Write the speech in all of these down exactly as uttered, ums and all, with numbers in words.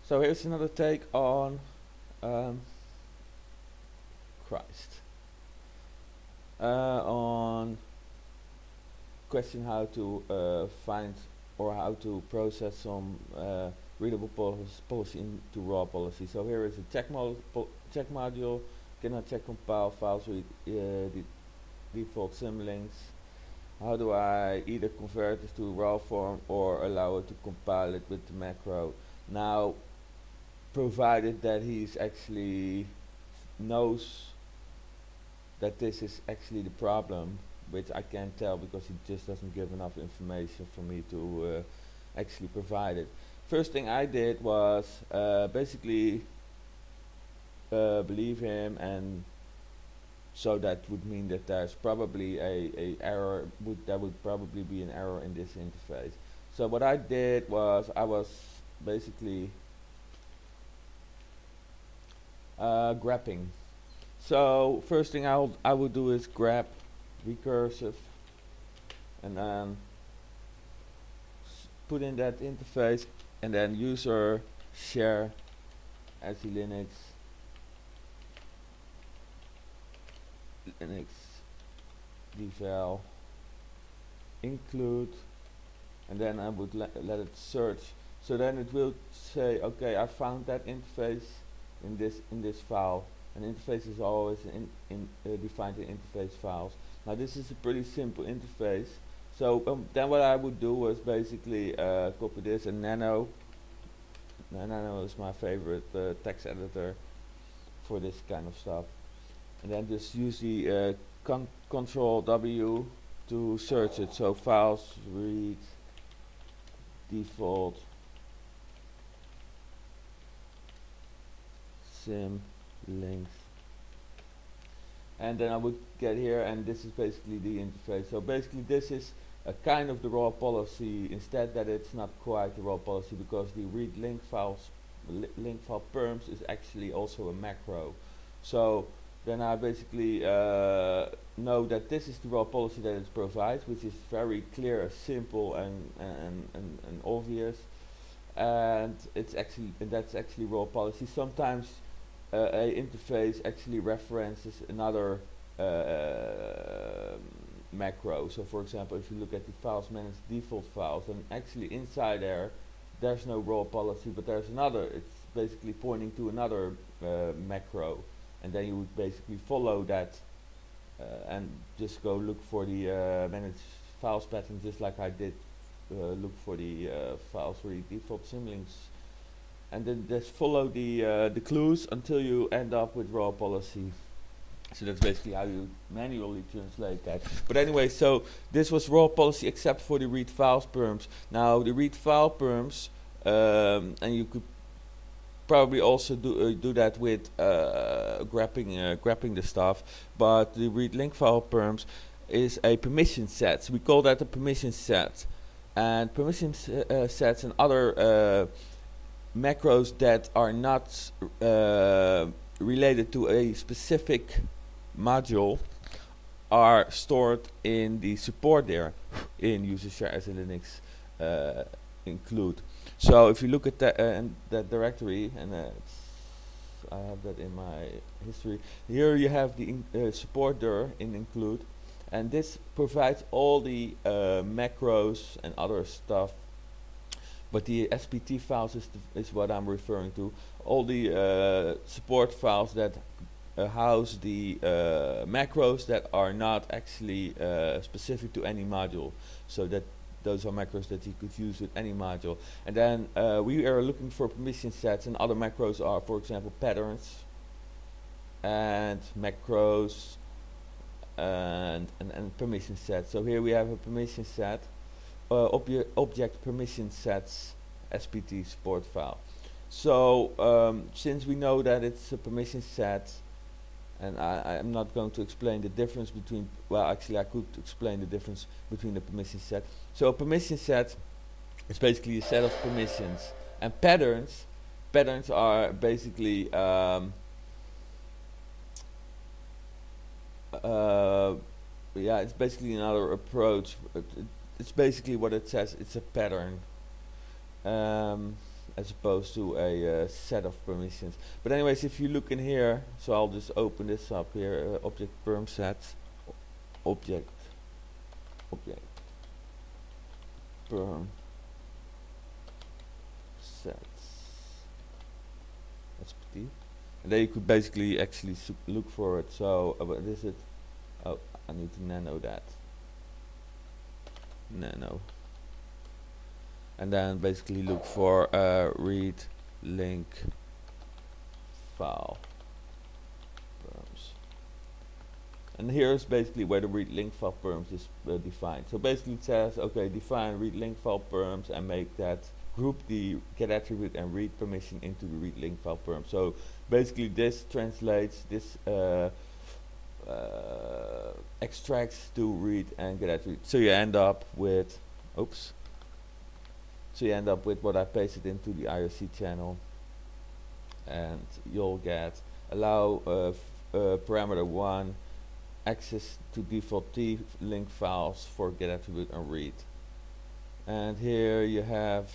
So here's another take on um, Christ. Uh, on question how to uh, find or how to process some uh, readable policy, policy into raw policy. So here is a check, mod check module, cannot check compile files with uh, the default symlinks. How do I either convert it to raw form or allow it to compile it with the macro? Now, provided that he's actually knows that this is actually the problem, which I can't tell because he just doesn't give enough information for me to uh, actually provide it. First thing I did was uh, basically uh, believe him, and so that would mean that there's probably a, a error, would there would probably be an error in this interface. So what I did was I was basically uh, grabbing. So first thing I'll I would do is grab recursive and then put in that interface, and then user share S E Linux Linux devel include, and then I would le let it search. So then it will say, okay, I found that interface in this in this file. An interface is always in, in uh, defined in interface files. Now this is a pretty simple interface. So um, then what I would do was basically uh, copy this, and Nano. Nano is my favorite uh, text editor for this kind of stuff. And then just use the uh, con control W to search it. So files, read, default, sim, links, and then I would get here, and this is basically the interface. So basically this is a kind of the raw policy, instead that it's not quite the raw policy, because the read link files li link file perms is actually also a macro. So then I basically uh, know that this is the raw policy that it provides, which is very clear, simple, and and, and, and obvious, and it's actually and that's actually raw policy. Sometimes Uh, a interface actually references another uh, macro. So for example, if you look at the files managed default files, and actually inside there there's no raw policy, but there's another. It's basically pointing to another uh, macro, and then you would basically follow that uh, and just go look for the uh, managed files pattern, just like I did uh, look for the uh, files for the default symlinks. And then just follow the uh, the clues until you end up with raw policy. So that's basically how you manually translate that. But anyway, so this was raw policy except for the read files perms. Now the read file perms, um, and you could probably also do uh, do that with uh, grabbing uh, grabbing the stuff. But the read link file perms is a permission set. So we call that a permission set, and permission uh, sets and other Uh, macros that are not uh, related to a specific module are stored in the support there in user share as a Linux uh, include. So if you look at that, uh, and that directory, and uh, it's I have that in my history, here you have the in uh, support there in include, and this provides all the uh, macros and other stuff. But the S P T files is, is what I'm referring to. All the uh, support files that uh, house the uh, macros that are not actually uh, specific to any module. So that those are macros that you could use with any module. And then uh, we are looking for permission sets, and other macros are, for example, patterns and macros and, and, and permission sets. So here we have a permission set. Uh, obje object permission sets S P T support file. So um, since we know that it's a permission set, and I, I'm not going to explain the difference between, well actually I could explain the difference between the permission set. So a permission set is basically a set of permissions, and patterns patterns are basically um, uh, yeah, it's basically another approach. It, it, it's basically what it says. It's a pattern, um, as opposed to a uh, set of permissions. But anyways, if you look in here, so I'll just open this up here, uh, object perm sets, object, object, perm sets, S P T, and then you could basically actually look for it. So uh, what is it? Oh, I need to nano that. Nano. And then basically look for uh, read link file perms. And here's basically where the read link file perms is uh, defined. So basically it says, okay, define read link file perms and make that group the get attribute and read permission into the read link file perm. So basically this translates, this uh, uh, extracts to read and get attribute. So you end up with, oops. So you end up with what I pasted into the I R C channel, and you'll get allow uh, f uh, parameter one access to default T link files for get attribute and read. And here you have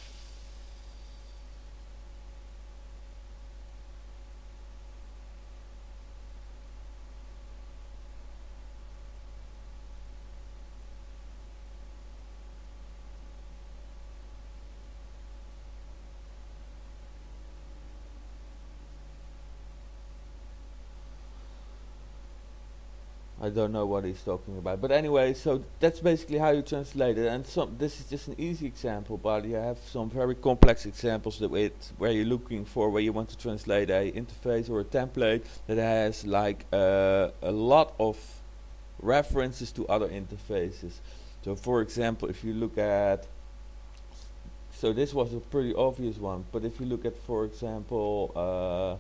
I don't know what he's talking about, but anyway, so that's basically how you translate it. And some this is just an easy example, but you have some very complex examples that with where you're looking for where you want to translate a interface or a template that has like uh, a lot of references to other interfaces. So for example, if you look at, so this was a pretty obvious one, but if you look at, for example, uh,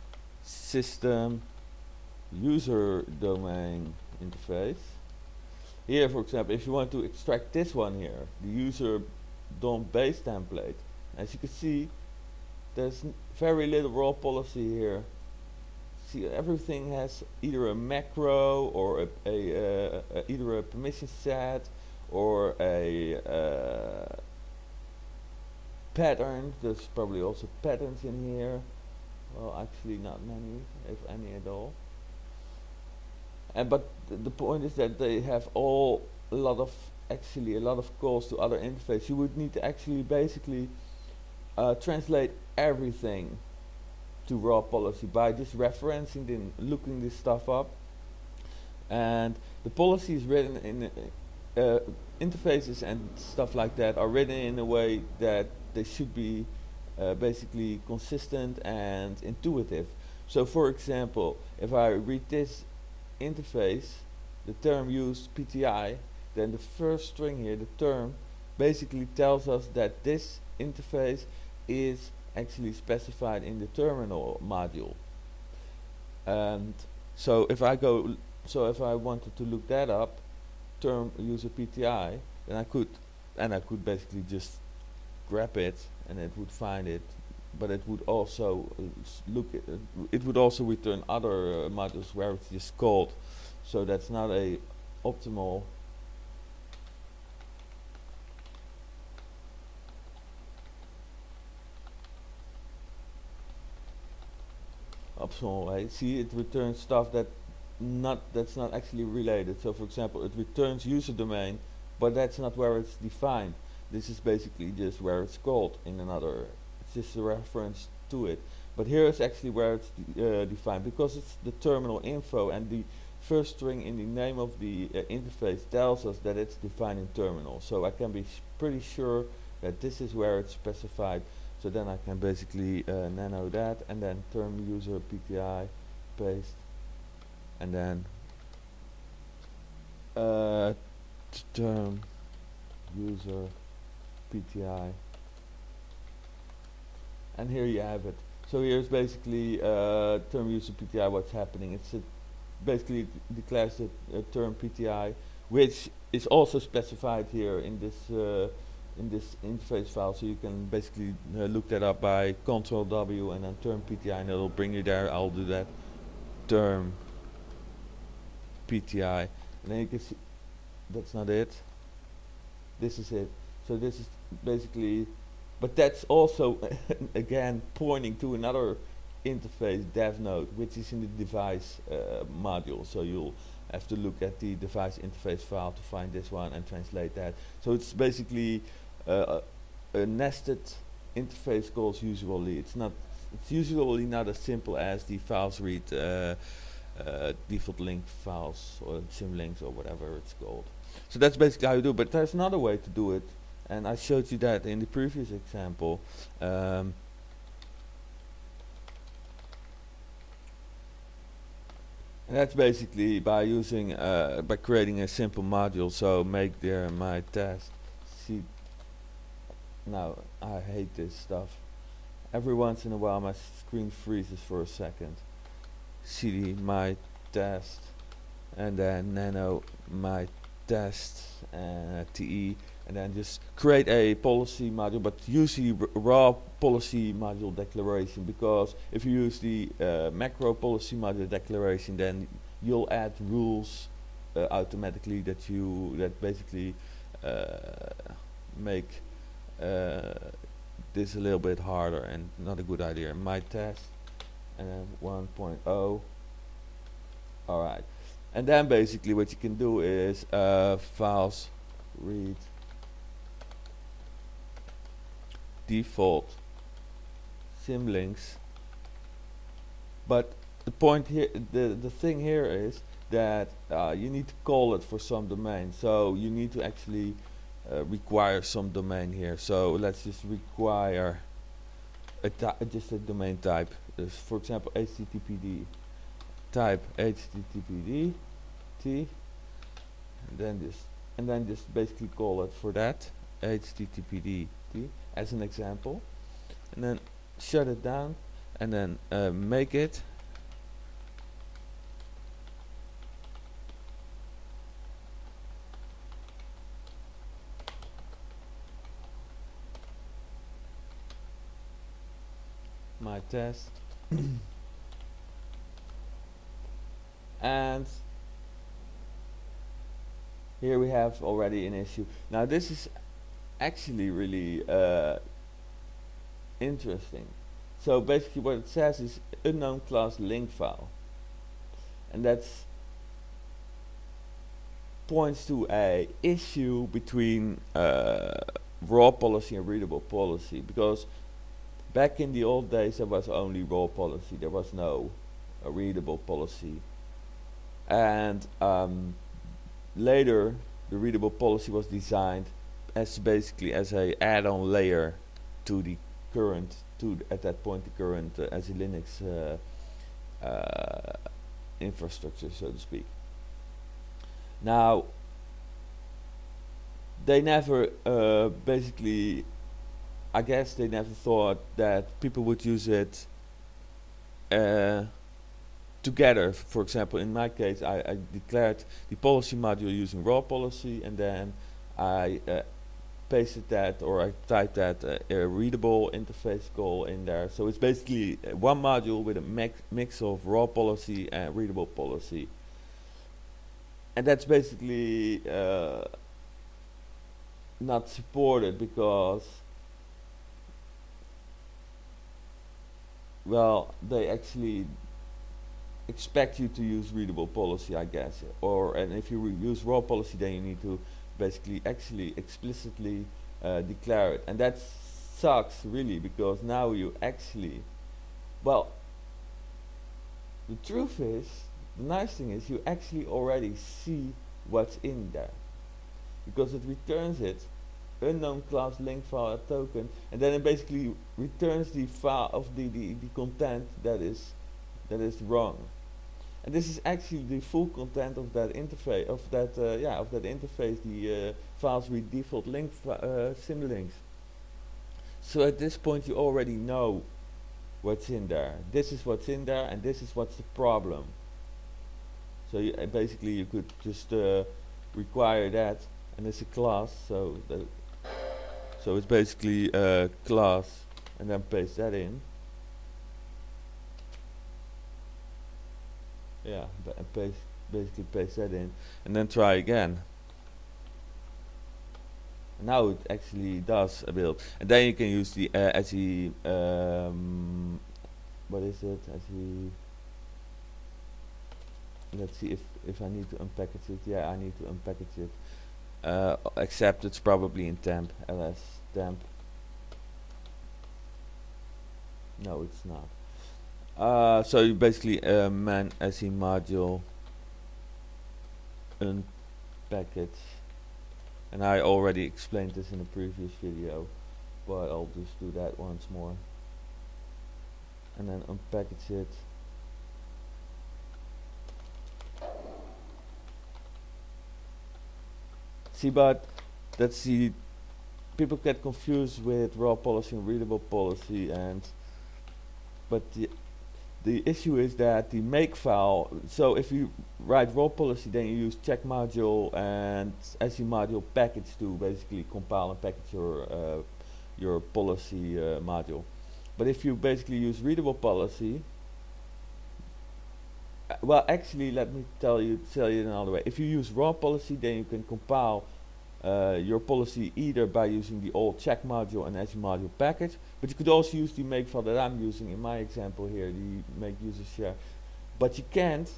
system user domain interface. Here, for example, if you want to extract this one here, the user dom base template, as you can see, there's n very little raw policy here. See, everything has either a macro or a, a, uh, a either a permission set or a uh, pattern. There's probably also patterns in here. Well, actually, not many, if any at all. And but th the point is that they have all a lot of actually a lot of calls to other interfaces. You would need to actually basically uh, translate everything to raw policy by just referencing and looking this stuff up. And the policy is written in uh, uh, interfaces and stuff like that are written in a way that they should be uh, basically consistent and intuitive. So, for example, if I read this interface, the term use P T I, then the first string here, the term, basically tells us that this interface is actually specified in the terminal module. And so if I go, so if I wanted to look that up, term user P T I, then I could, and I could basically just grab it and it would find it. But it would also uh, look at it, it would also return other uh, modules where it's just called. So that's not a optimal optimal way. See, it returns stuff that not that's not actually related. So for example, it returns user domain, but that's not where it's defined. This is basically just where it's called in another. Just a reference to it, but here is actually where it's de uh, defined, because it's the terminal info, and the first string in the name of the uh, interface tells us that it's defined in terminal. So I can be pretty sure that this is where it's specified. So then I can basically uh, nano that, and then term user P T I, paste, and then uh, term user P T I. And here you have it. So here's basically uh, term user P T I, what's happening. It's a basically declares the uh, term P T I, which is also specified here in this uh, in this interface file. So you can basically uh, look that up by Control W and then term P T I, and it'll bring you there. I'll do that. Term P T I, and then you can see that's not it. This is it. So this is basically but that's also again pointing to another interface dev node, which is in the device uh, module. So you'll have to look at the device interface file to find this one and translate that. So it's basically uh, a, a nested interface calls usually. It's not. It's usually not as simple as the files read uh, uh, default link files or symlinks or whatever it's called. So that's basically how you do it. But there's another way to do it, and I showed you that in the previous example. Um, and that's basically by using uh, by creating a simple module. So make there my test. See, now I hate this stuff. Every once in a while my screen freezes for a second. Cd my test, and then nano my test, and te, and then just create a policy module, but usually raw policy module declaration, because if you use the uh, macro policy module declaration, then you'll add rules uh, automatically that you that basically uh, make uh, this a little bit harder and not a good idea. My test, and then one point oh. Alright, and then basically what you can do is uh, files read default symlinks, but the point here, the the thing here is that uh, you need to call it for some domain, so you need to actually uh, require some domain here. So let's just require a just a domain type, uh, for example H T T P D. Type H T T P D T, and then just and then just basically call it for that H T T P D T as an example, and then shut it down, and then uh, make it my test. And here we have already an issue. Now this is actually really uh, interesting. So basically what it says is unknown class link file, and that's points to a issue between uh, raw policy and readable policy, because back in the old days there was only raw policy, there was no uh, readable policy. And um, later the readable policy was designed as basically as a add-on layer to the current, to th at that point the current uh, as a Linux uh, uh, infrastructure, so to speak. Now they never uh, basically, I guess they never thought that people would use it uh, together. For example, in my case, I, I declared the policy module using raw policy, and then I uh, pasted that, or I typed that uh, a readable interface call in there. So it's basically uh, one module with a mix, mix of raw policy and readable policy. And that's basically uh, not supported because, well, they actually expect you to use readable policy, I guess, or and if you use raw policy, then you need to basically actually explicitly uh, declare it, and that sucks really, because now you actually, well, the truth is, the nice thing is you actually already see what's in there, because it returns it unknown class link file token, and then it basically returns the file of the, the the content that is that is wrong. And this is actually the full content of that interface, of that uh, yeah, of that interface, the uh, files with default link uh, symlinks. So at this point you already know what's in there. This is what's in there, and this is what's the problem. So you, uh, basically you could just uh, require that, and it's a class, so that so it's basically a class, and then paste that in. Yeah, and paste, basically paste that in, and then try again. Now it actually does a build, and then you can use the uh, S E. Um, what is it? S E. Let's see if if I need to unpackage it. Yeah, I need to unpackage it. Uh, except it's probably in temp, ls temp. No, it's not. Uh, so you basically uh, man S E module unpackage, and I already explained this in a previous video, but I'll just do that once more, and then unpackage it. See, but that's the people get confused with raw policy and readable policy, and but the the issue is that the make file. So if you write raw policy, then you use check module and S E module package to basically compile and package your uh, your policy uh, module. But if you basically use readable policy, uh, well, actually, let me tell you tell you another way. If you use raw policy, then you can compile uh, your policy either by using the old check module and S E module package, but you could also use the makefile that I'm using in my example here, the make user share. But you can't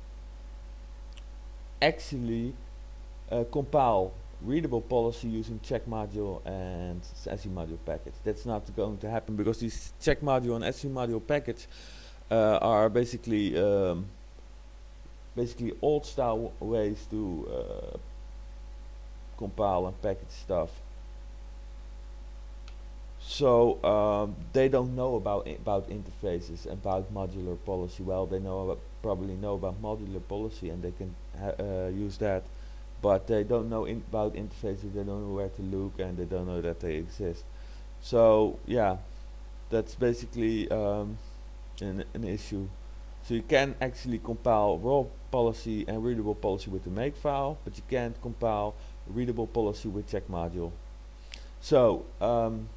actually uh, compile readable policy using check module and S E module package. That's not going to happen because these check module and S E module package uh, are basically um, basically old style ways to uh, compile and package stuff. So um, they don't know about I about interfaces, about modular policy. Well, they know about, probably know about modular policy, and they can ha uh, use that, but they don't know in about interfaces. They don't know where to look, and they don't know that they exist. So yeah, that's basically um, an, an issue. So you can actually compile raw policy and readable policy with the makefile, but you can't compile readable policy with check module. So um,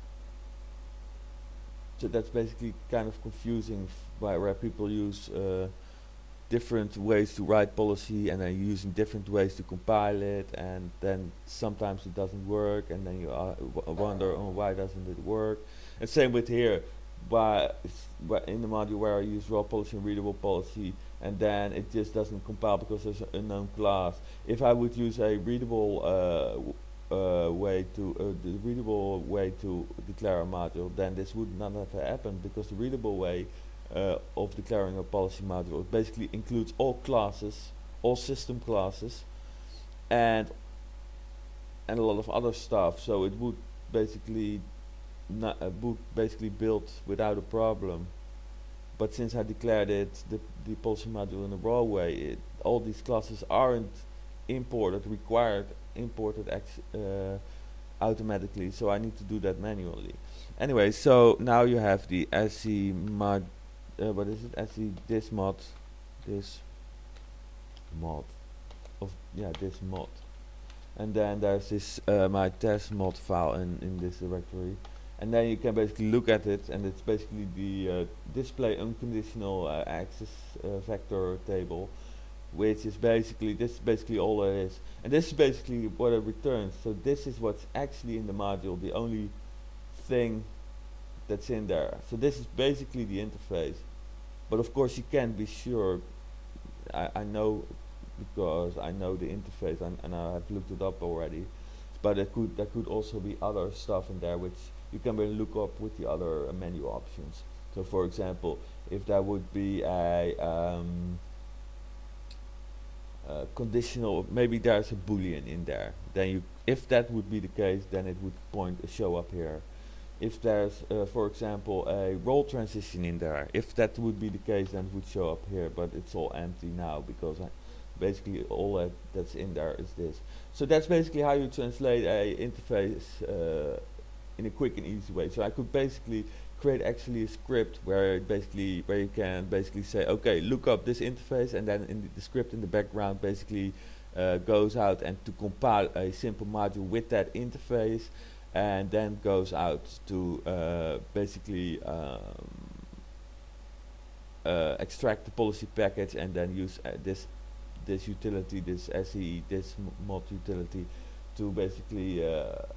so that's basically kind of confusing by where people use uh, different ways to write policy, and then using different ways to compile it, and then sometimes it doesn't work, and then you uh, wonder, oh, why doesn't it work? And same with here, why in the module where I use raw policy and readable policy, and then it just doesn't compile because there's an unknown class. If I would use a readable uh, uh, way to uh, the readable way to declare a module, then this would not have happened, because the readable way uh, of declaring a policy module basically includes all classes, all system classes, and and a lot of other stuff. So it would basically not uh, would basically build without a problem. But since I declared it the the policy module in a raw way, it, all these classes aren't imported, required imported uh, automatically, so I need to do that manually. Anyway, so now you have the S E mod, uh, what is it? S E this mod, this mod of yeah this mod, and then there's this uh, my test mod file in in this directory, and then you can basically look at it, and it's basically the uh, display unconditional uh, access uh, vector table, which is basically, this is basically all it is, and this is basically what it returns. So this is what's actually in the module, the only thing that's in there. So this is basically the interface, but of course you can't be sure. I, I know, because I know the interface, and, and I have looked it up already, but it could there could also be other stuff in there which you can really look up with the other uh, menu options. So for example, if there would be a um, Uh, conditional, maybe there's a boolean in there, then you, if that would be the case, then it would point uh, show up here. If there's uh, for example a role transition in there, if that would be the case, then it would show up here, but it's all empty now because I basically all that that's in there is this. So that's basically how you translate a interface uh, in a quick and easy way. So I could basically create actually a script where it basically where you can basically say, okay, look up this interface, and then in the, the script in the background basically uh, goes out and to compile a simple module with that interface, and then goes out to uh, basically um, uh, extract the policy package, and then use uh, this this utility, this S E this m mod utility, to basically uh,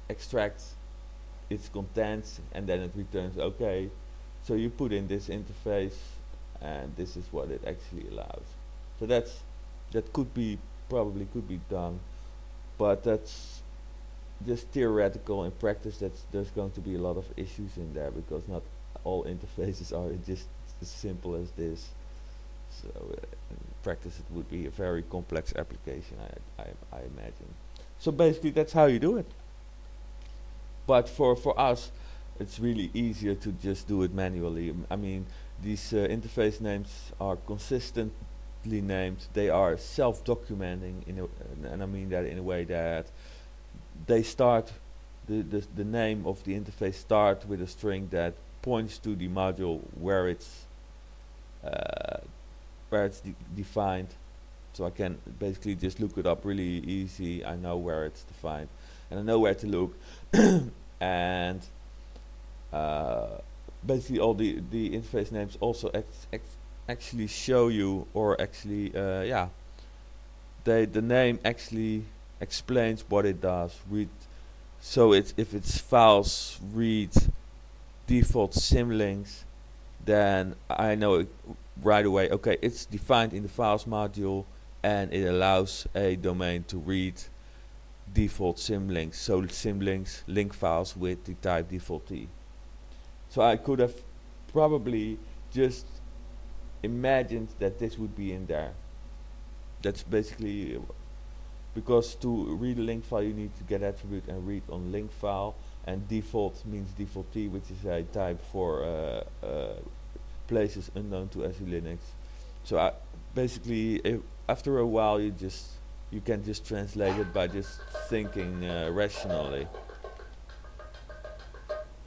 extracts its contents and then it returns okay. So you put in this interface and this is what it actually allows. So that's that could be probably could be done, but that's just theoretical. In practice, that's there's going to be a lot of issues in there because not all interfaces are just as simple as this. So uh, in practice, it would be a very complex application, I, I, I imagine. So basically, that's how you do it. But for for us, it's really easier to just do it manually. M- I mean, these uh, interface names are consistently named. They are self-documenting, in a, and, and I mean that in a way that they start the, the the name of the interface start with a string that points to the module where it's uh, where it's de defined. So I can basically just look it up really easy. I know where it's defined, and I know where to look, and uh, basically all the the interface names also act act actually show you, or actually uh, yeah, they the name actually explains what it does. Read, so it's if it's files read default symlinks, then I know it right away. Okay, it's defined in the files module, and it allows a domain to read default symlinks. So symlinks link files with the type default T. So I could have probably just imagined that this would be in there. That's basically uh, because to read a link file you need to get attribute and read on link file, and default means default T, which is a type for uh, uh, places unknown to S E Linux. So I basically if after a while you just you can just translate it by just thinking uh, rationally.